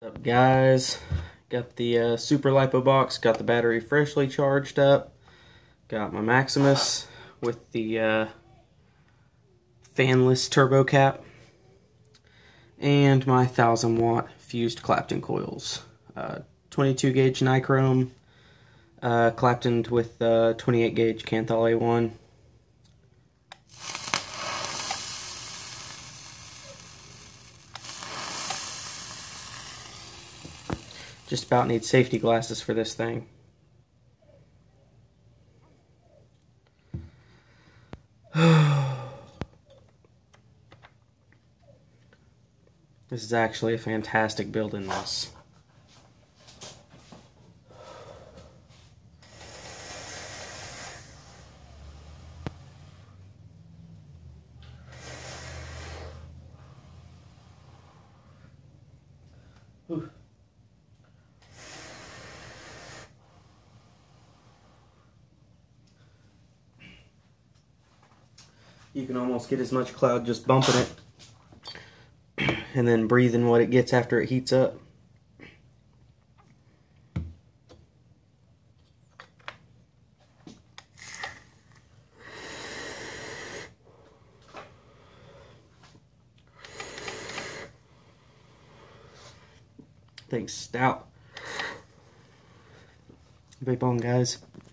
What's up, guys? Got the Super Lipo box, got the battery freshly charged up, got my Maximus with the fanless turbo cap, and my 1000-watt fused Clapton coils. 22 gauge nichrome, Claptoned with 28 gauge Canthal A1. Just about need safety glasses for this thing. This is actually a fantastic build in this. Whew. You can almost get as much cloud just bumping it and then breathing what it gets after it heats up. Thing's stout. Vape on, guys.